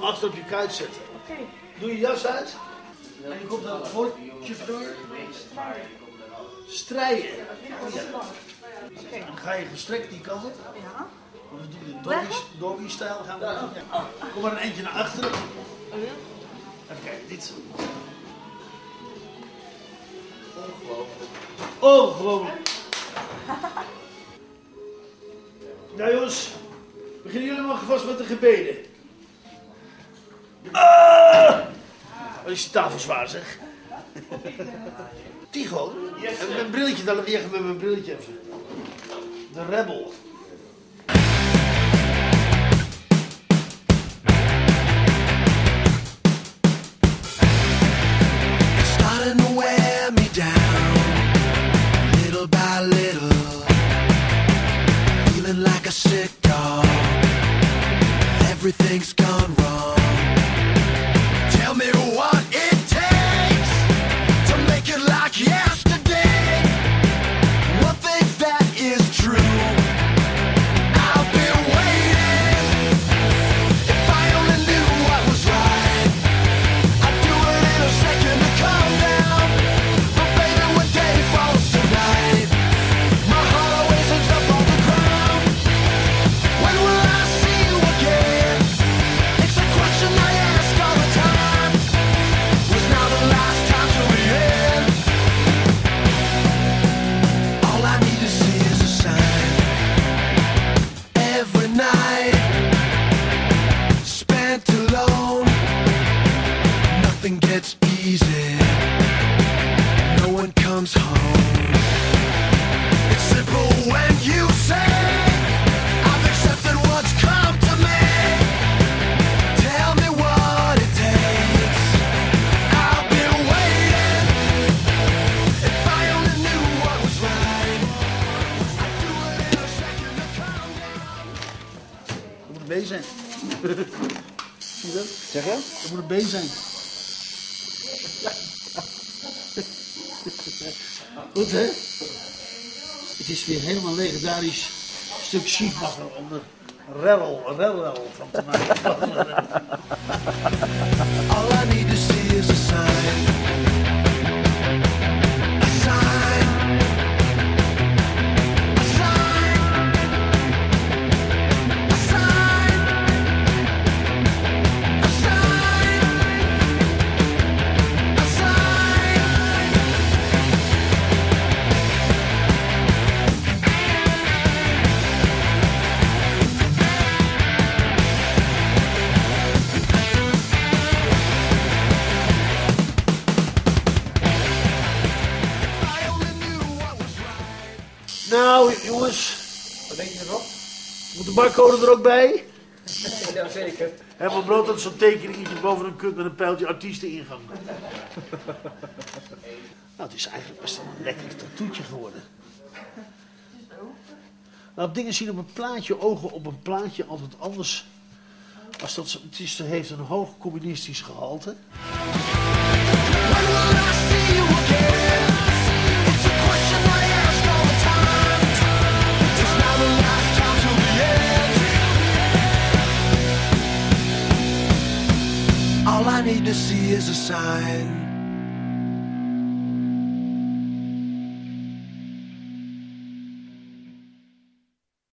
achter op je kuit zetten. Oké. Doe je jas uit. En je komt dan het bordje door. Strijden. Dan ga je gestrekt die kant op. Ja. We doen de doggy-stijl. Gaan we doen. Ja. Kom maar een eentje naar achteren. Even kijken, dit. Ongelooflijk. Nou jongens, beginnen jullie maar vast met de gebeden. Wat is die tafel zwaar zeg. Tycho, en mijn brilletje, dan even met mijn brilletje even. De Rebel. Starting to wear me down, little by little, feeling like a sick dog. Everything's gone wrong. Tell me what it takes to make it like yesterday. One thing that is true, I've been waiting. If I only knew what was right, I'd do it in a second to calm down. But baby, when day falls tonight, my heart always ends up on the ground. When will I see you again? It's a question I ask all the time. Was now the last time till the end? All I need to see is a sign. Every night spent alone, nothing gets easy. No one comes home. It's simple when you say I've accepted what's come to me. Tell me what it takes. I've been waiting. If I only knew what was right, I'd do it in a second to calm down. Dat moet een B zijn. Zie je dat? Zeg je? Dat moet een B zijn. Goed hè? Het is weer helemaal legendarisch stuk sheetmacher om de rel van te maken. All I need to see is a sign. A sign. A sign. A sign. A sign. A sign. I only knew what was right. Nou jongens, Wat denk je erop? moet de barcode er ook bij? Ja, zeker. En mijn brood had zo'n tekeningetje boven een kut met een pijltje artiesteningang. Nou, het is eigenlijk best wel een lekker tattoetje geworden. Nou, dingen zien op een plaatje, ogen op een plaatje altijd anders. Als dat, het heeft een hoog communistisch gehalte. When will I see you again? It's a question I ask all the time. It's now the last time till the end. All I need to see is a sign.